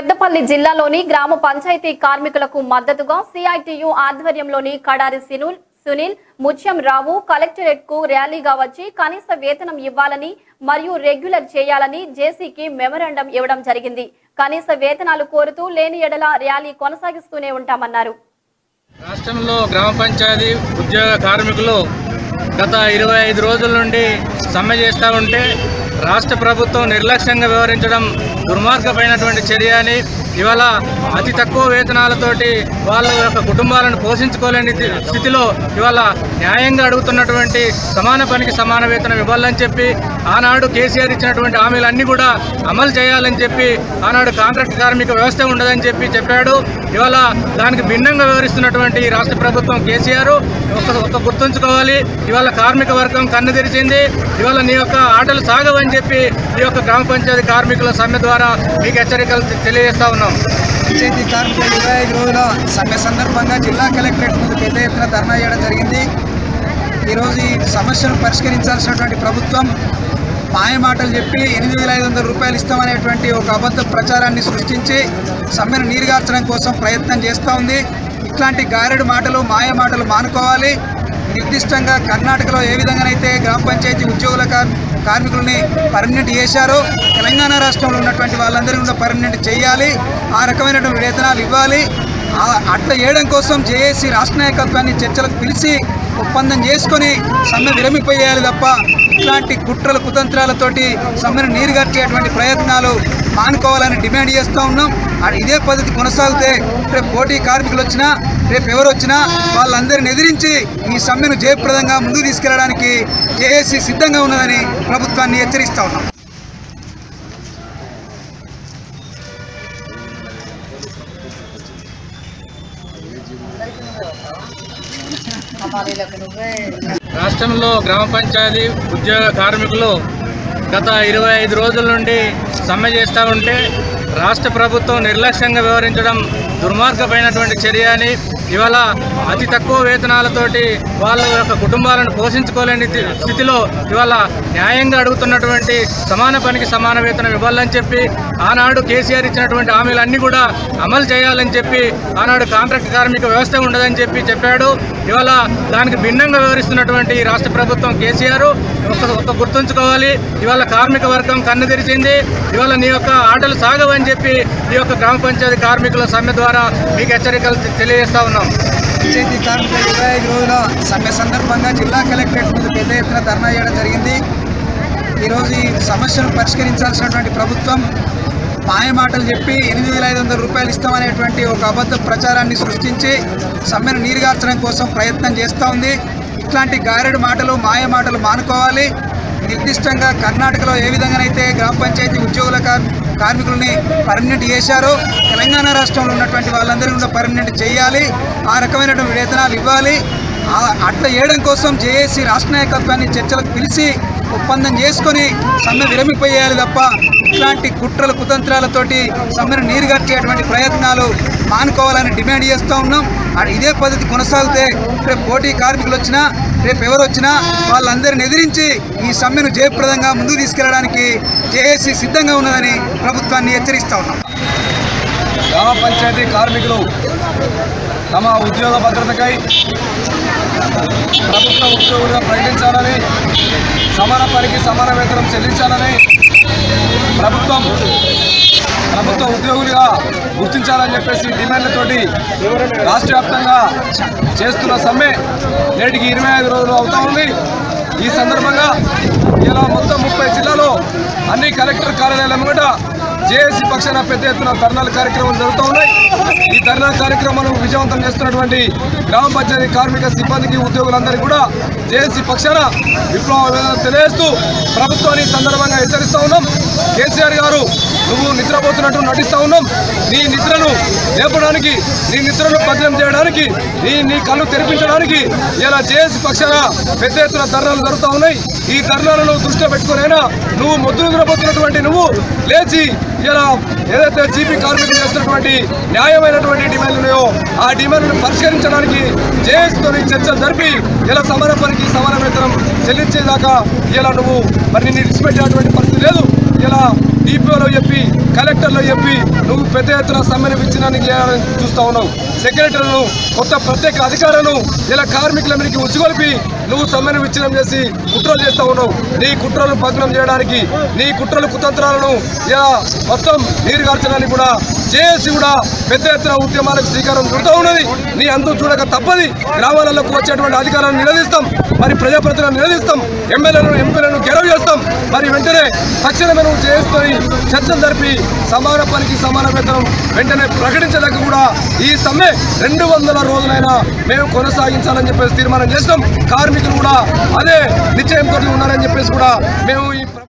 పెద్దపల్లి జిల్లాలోని గ్రామ పంచాయతీ కార్మికులకు మద్దతుగా సిఐటియు ఆధ్వర్యంలోని కడారి సునీల్ ముత్యం రావు కలెక్టరేట్ కు ర్యాలీగా వచ్చి కనీస వేతనం ఇవ్వాలని మరియు రెగ్యులర్ చేయాలని జేసీకి మెమరాండం ఇవ్వడం జరిగింది. కనీస వేతనాలు కోరుతూ లేని ఎడల ర్యాలీ కొనసాగిస్తూనే ఉంటామన్నారు. రాష్ట్రంలో గ్రామ పంచాయతీ ఉద్యోగ కార్మికులు గత 25 రోజుల నుండి సమ్మె చేస్తూ ఉంటే రాష్ట్ర ప్రభుత్వం నిర్లక్ష్యంగా వ్యవహరించడం దుర్మార్గమైనటువంటి చర్య అని, ఇవాళ అతి తక్కువ వేతనాలతోటి వాళ్ళ యొక్క కుటుంబాలను పోషించుకోలేని స్థితిలో ఇవాళ న్యాయంగా అడుగుతున్నటువంటి సమాన పనికి సమాన వేతనం ఇవ్వాలని చెప్పి ఆనాడు కేసీఆర్ ఇచ్చినటువంటి హామీలన్నీ కూడా అమలు చేయాలని చెప్పి ఆనాడు కాంట్రాక్ట్ కార్మిక వ్యవస్థ ఉండదని చెప్పాడు. ఇవాళ దానికి భిన్నంగా వ్యవహరిస్తున్నటువంటి రాష్ట్ర ప్రభుత్వం కేసీఆర్ ఒక గుర్తుంచుకోవాలి. ఇవాళ కార్మిక వర్గం కన్ను తెరిచింది. ఇవాళ నీ యొక్క ఆటలు సాగవని చెప్పి ఈ యొక్క గ్రామ పంచాయతీ కార్మికుల సమ్మె ద్వారా మీకు హెచ్చరికలు తెలియజేస్తా ఉన్నాం. పంచాయతీ కార్మికుల 25 రోజుల సమ్మె సందర్భంగా జిల్లా కలెక్టరేట్ ముందు పెద్ద ఎత్తున ధర్నా చేయడం జరిగింది. ఈరోజు ఈ సమస్యను పరిష్కరించాల్సినటువంటి ప్రభుత్వం మాయమాటలు చెప్పి 8,500 రూపాయలు ఇస్తామనేటువంటి ఒక అబద్ధ ప్రచారాన్ని సృష్టించి సమ్మెను నీరుగార్చడం కోసం ప్రయత్నం చేస్తూ ఉంది. ఇట్లాంటి గారెడు మాటలు మాయమాటలు మానుకోవాలి. నిర్దిష్టంగా కర్ణాటకలో ఏ విధంగానైతే గ్రామ పంచాయతీ ఉద్యోగుల కార్మికులని పర్మనెంట్ చేశారో తెలంగాణ రాష్ట్రంలో ఉన్నటువంటి వాళ్ళందరినీ కూడా పర్మనెంట్ చేయాలి. ఆ రకమైనటువంటి వేతనాలు ఇవ్వాలి. అట్లా చేయడం కోసం జేఏసీ రాష్ట్ర నాయకత్వాన్ని చర్చలకు పిలిచి ఒప్పందం చేసుకొని సమ్మె విరమిపోయేయాలి తప్ప ఇట్లాంటి కుట్రల కుతంత్రాలతోటి సమ్మెను నీరుగార్చేటువంటి ప్రయత్నాలు మానుకోవాలని డిమాండ్ చేస్తూ ఉన్నాం. ఇదే పద్ధతి కొనసాగితే రేపు పోటీ కార్మికులు వచ్చినా రేపు ఎవరు వచ్చినా వాళ్ళందరిని ఎదిరించి ఈ సమ్మెను జయప్రదంగా ముందుకు తీసుకెళ్లడానికి జేఏసీ సిద్ధంగా ఉన్నదని ప్రభుత్వాన్ని హెచ్చరిస్తూ ఉన్నాం. రాష్ట్రంలో గ్రామ పంచాయతీ ఉద్యోగ కార్మికులు గత 25 రోజుల నుండి సమ్మె చేస్తూ ఉంటే రాష్ట్ర ప్రభుత్వం నిర్లక్ష్యంగా వ్యవహరించడం దుర్మార్గమైనటువంటి చర్య అని, ఇవాళ అతి తక్కువ వేతనాలతోటి వాళ్ళ యొక్క కుటుంబాలను పోషించుకోలేని స్థితిలో ఇవాళ న్యాయంగా అడుగుతున్నటువంటి సమాన పనికి సమాన వేతనం ఇవ్వాలని చెప్పి ఆనాడు కేసీఆర్ ఇచ్చినటువంటి హామీలన్నీ కూడా అమలు చేయాలని చెప్పి ఆనాడు కాంట్రాక్ట్ కార్మిక వ్యవస్థ ఉండదని చెప్పాడు. ఇవాళ దానికి భిన్నంగా వ్యవహరిస్తున్నటువంటి రాష్ట్ర ప్రభుత్వం కేసీఆర్ ఒక గుర్తుంచుకోవాలి. ఇవాళ కార్మిక వర్గం కన్ను తెరిచింది. ఇవాళ నీ యొక్క ఆటలు సాగవని చెప్పి ఈ యొక్క గ్రామ పంచాయతీ కార్మికుల సమ్మె ద్వారా మీకు హెచ్చరికలు తెలియజేస్తా ఉన్నాం. పంచాయతీ కార్మికుల 25 రోజుల సమ్మె సందర్భంగా జిల్లా కలెక్టరేట్ ముందు పెద్ద ఎత్తున ధర్నా చేయడం జరిగింది. ఈరోజు ఈ సమస్యను పరిష్కరించాల్సినటువంటి ప్రభుత్వం మాయమాటలు చెప్పి 8,500 రూపాయలు ఇస్తామనేటువంటి ఒక అబద్ధ ప్రచారాన్ని సృష్టించి సమ్మెను నీరుగార్చడం కోసం ప్రయత్నం చేస్తూ ఉంది. ఇట్లాంటి గారెడు మాటలు మాయమాటలు మానుకోవాలి. నిర్దిష్టంగా కర్ణాటకలో ఏ విధంగానైతే గ్రామ పంచాయతీ ఉద్యోగుల కార్మికులని పర్మనెంట్ చేశారో తెలంగాణ రాష్ట్రంలో ఉన్నటువంటి వాళ్ళందరినీ కూడా పర్మనెంట్ చేయాలి. ఆ రకమైనటువంటి వేతనాలు ఇవ్వాలి. అట్లా చేయడం కోసం జేఏసీ రాష్ట్ర నాయకత్వాన్ని చర్చలకు పిలిచి ఒప్పందం చేసుకొని సమ్మె విరమిపోయేయాలి తప్ప ఇట్లాంటి కుట్రల కుతంత్రాలతోటి సమ్మెను నీరుగార్చేటువంటి ప్రయత్నాలు మానుకోవాలని డిమాండ్ చేస్తూ ఉన్నాం. ఇదే పద్ధతి కొనసాగితే రేపు పోటీ కార్మికులు వచ్చినా రేపు ఎవరు వచ్చినా వాళ్ళందరిని ఎదిరించి ఈ సమ్మెను జయప్రదంగా ముందుకు తీసుకెళ్లడానికి జేఏసీ సిద్ధంగా ఉన్నదని ప్రభుత్వాన్ని హెచ్చరిస్తూ ఉన్నాం. గ్రామ పంచాయతీ కార్మికులు తమ ఉద్యోగ భద్రతకై ప్రభుత్వ ఉద్యోగులుగా ప్రకటించాలని, సమాన పనికి సమాన వేతనం చెల్లించాలని ప్రభుత్వ ఉద్యోగులుగా గుర్తించాలని చెప్పేసి డిమాండ్లతోటి రాష్ట్ర వ్యాప్తంగా చేస్తున్న సమ్మె నేటికి 25 రోజులు అవుతా ఉంది. ఈ సందర్భంగా ఇలా మొత్తం 30 జిల్లాలో అన్ని కలెక్టర్ కార్యాలయాల ముంగట జేఏసీ పక్షాన పెద్ద ఎత్తున ధర్నాల కార్యక్రమాలు జరుగుతూ ఉన్నాయి. ఈ ధర్నా కార్యక్రమాలను విజయవంతం చేస్తున్నటువంటి గ్రామ పంచాయతీ కార్మిక సిబ్బందికి ఉద్యోగులందరికీ కూడా జేఏసీ పక్షాన విప్లవ తెలియజేస్తూ ప్రభుత్వాన్ని సందర్భంగా హెచ్చరిస్తూ ఉన్నాం. కేసీఆర్ గారు నువ్వు నిద్రపోతున్నట్టు నటిస్తూ ఉన్నాం. నీ నిద్రను లేపడానికి, నీ నిద్రను భద్రం చేయడానికి, నీ కళ్ళు తెరిపించడానికి ఇలా జేఏసీ పక్షాన పెద్ద ఎత్తున ధర్నాలు జరుగుతూ ఉన్నాయి. ఈ ధర్నాలను దృష్టిలో పెట్టుకునైనా నువ్వు మొద్దు నిద్రపోతున్నటువంటి నువ్వు లేచి ఇలా ఏదైతే జీపీ కార్మికులు చేస్తున్నటువంటి న్యాయమైనటువంటి డిమాండ్లు ఉన్నాయో ఆ డిమాండ్లను పరిష్కరించడానికి జేఏసీతో చర్చలు జరిపి ఇలా సమాన పనికి సమాన వేతనం చెల్లించేదాకా ఇలా నువ్వు మరి నిన్ను విడిచిపెట్టేటువంటి పరిస్థితి లేదు. ఇలా డిపిఓలో చెప్పి కలెక్టర్లో చెప్పి నువ్వు పెద్ద ఎత్తున సమ్మెను విచ్ఛిన్నాన్ని చేయాలని చూస్తూ ఉన్నావు. సెక్రటరీలను కొత్త ప్రత్యేక అధికారులను ఇలా కార్మికుల మీదకి ఉసిగొల్పి నువ్వు సమ్మెను విచ్ఛిన్నం చేసి కుట్రలు చేస్తూ ఉన్నావు. నీ కుట్రలను భగ్నం చేయడానికి, నీ కుట్రలు కుతంత్రాలను ఇలా మొత్తం నీరుగార్చడానికి కూడా జేఏసీ కూడా పెద్ద ఎత్తున ఉద్యమాలకు శ్రీకారం చుడుతూ ఉన్నది. నీ అంతం చూడక తప్పది. గ్రామాలకు వచ్చేటువంటి అధికారులను నిలదీస్తాం, మరి ప్రజాప్రతినిధులను నిలదీస్తాం, ఎమ్మెల్యేలను ఎంపీలను గెలవ చేస్తాం. మరి వెంటనే తక్షణమే నువ్వు చేసుకొని చర్చలు జరిపి సమాన పనికి సమాన వేతనం వెంటనే ప్రకటించలేక కూడా ఈ సమ్మె 200 రోజులైనా మేము కొనసాగించాలని చెప్పేసి తీర్మానం చేస్తాం. కార్మికులు కూడా అదే నిశ్చయంతో ఉన్నారని చెప్పేసి కూడా మేము ఈ